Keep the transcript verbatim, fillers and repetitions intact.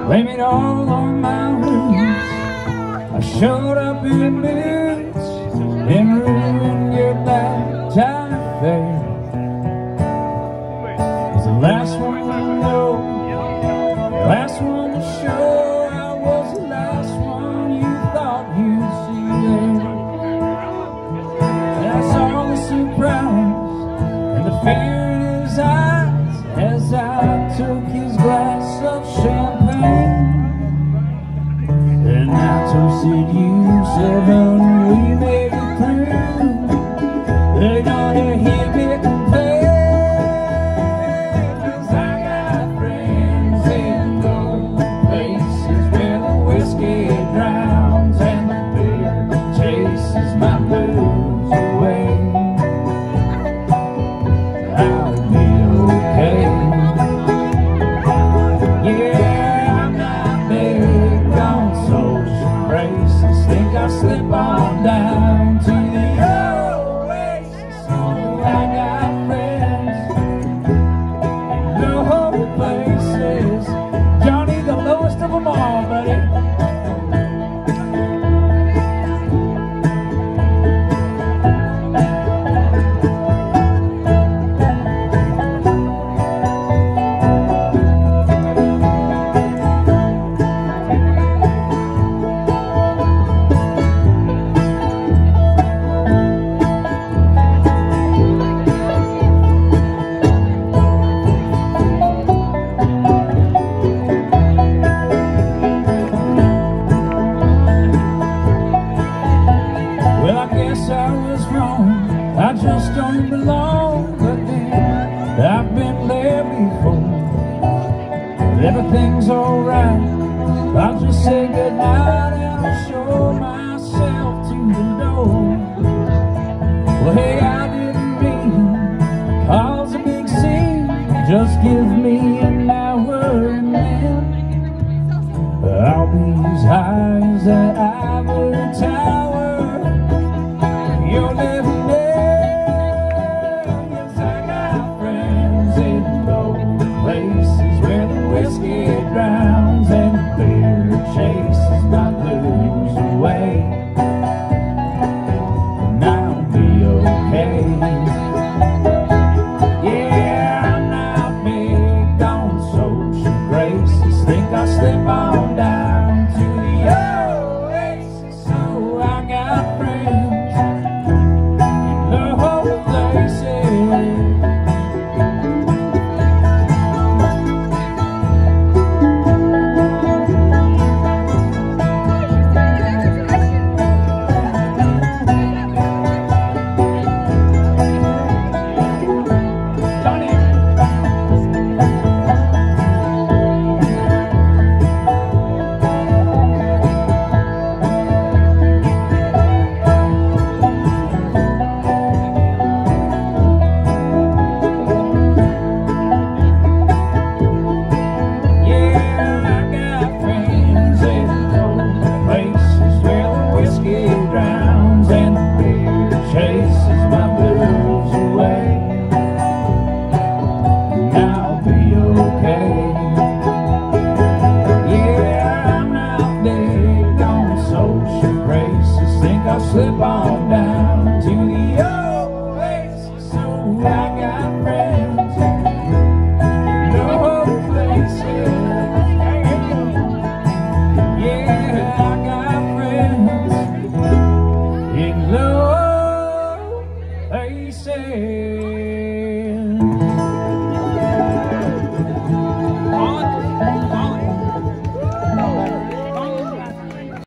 blame it all on my roots. I showed up in boots and ruined your black tie affair. Was the last one to know, last one to show. I was the last one you thought you'd see there. That's all the surprise and the fear in his eyes as I took his glass of champagne. And I toasted you, seven, we made it through. They're gonna hear me complain, 'cause I got friends in those places where the whiskey drowns and the beer chases my blues away. I'll be okay. Yeah, I'm not big on social graces. Think I'll slip on down to the oasis. Oh, I got friends in low places. Johnny, the lowest of them all, buddy. I was wrong, I just don't belong again. I've been there before, everything's alright. I'll just say goodnight and I'll show myself to the door. Well, hey, I didn't mean cause a big scene. Just give me an hour and then I'll be as high as that ivory tower you're living there. Yes, I got friends in those places where the whiskey drowns and the beer chases my blues away. And I'll be okay. Yeah, I'm not big on social graces. Think I'll slip on down to the oasis. So I got friends. I'll slip on down to the oasis. So I got friends in no places. Yeah.